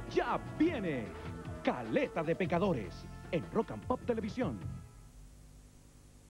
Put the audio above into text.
ya viene Caleta de Pecadores en Rock and Pop Televisión.